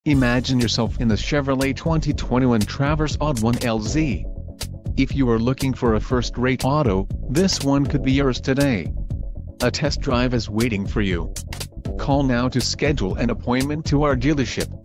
Imagine yourself in the Chevrolet 2021 Traverse AWD 1LZ. If you are looking for a first-rate auto, this one could be yours today. A test drive is waiting for you. Call now to schedule an appointment to our dealership.